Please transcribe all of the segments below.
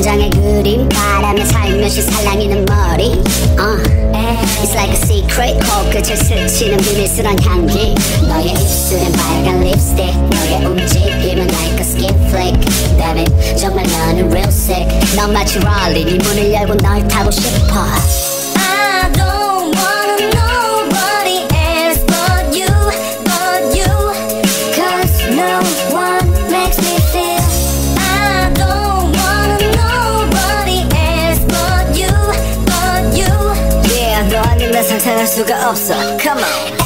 장의 그림 바람에 살며시 살랑이는 머리 It's like a secret 코끝을 스치는 비밀스런 향기 너의 입술엔 빨간 립스틱 너의 움직임은 like a skin flick Damn it 정말 너는 real sick 넌 마치 랄리 네 문을 열고 널 타고 싶어 I don't wanna nobody else but you Cause no one makes me feel I don't wanna nobody else but you Yeah 너 아니면 상상할 수가 없어 Come on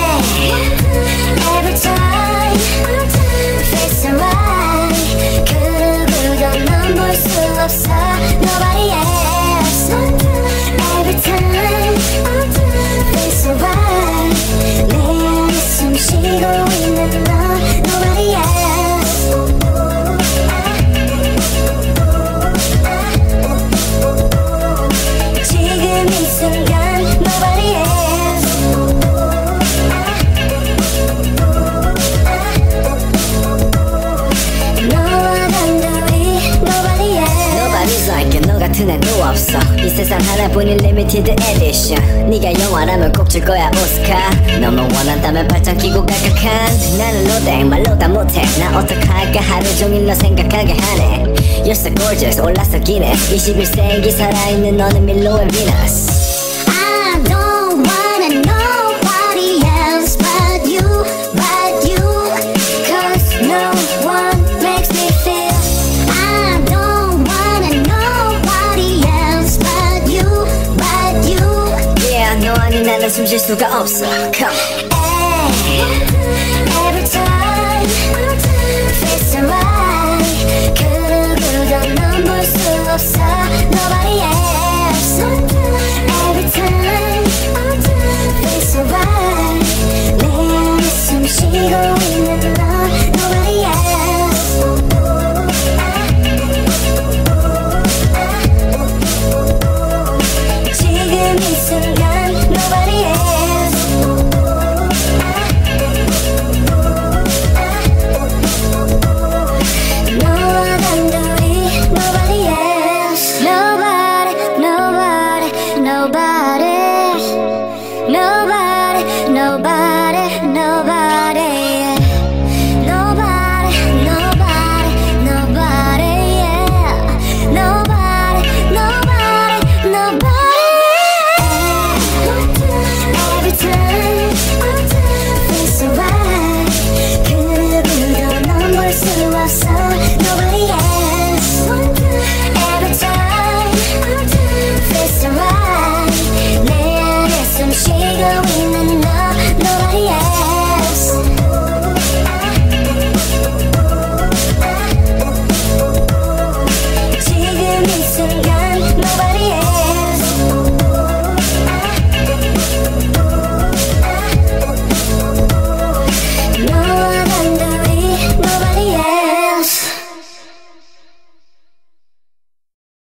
Every time Face alright 그 누구도 넌 볼 수 없어 Nobody else Every time Face alright 내 안에 숨 쉬고 있는 너 Nobody else 지금 이 순간 Nobody else 너와 단둘이 Nobody else Nobody's like you 너 같은 애도 없어 이 세상 하나뿐인 limited edition 네가 영화라면 꼭 줄 거야 오스카 너만 원한다면 발장 끼고 갈각한 나는 로댕 말로 다 못해 나 어떡할까 하루 종일 너 생각하게 하네 You're so gorgeous 올라서 기네스 21세기 살아있는 너는 밀로의 비너스 I don't wanna nobody else but you Cause no one makes me feel I don't wanna nobody else but you Yeah 너 아닌 나는 숨 쉴 수가 없어 Come Every time Face alright 그 누구도 넌 볼 수 없어 Nobody else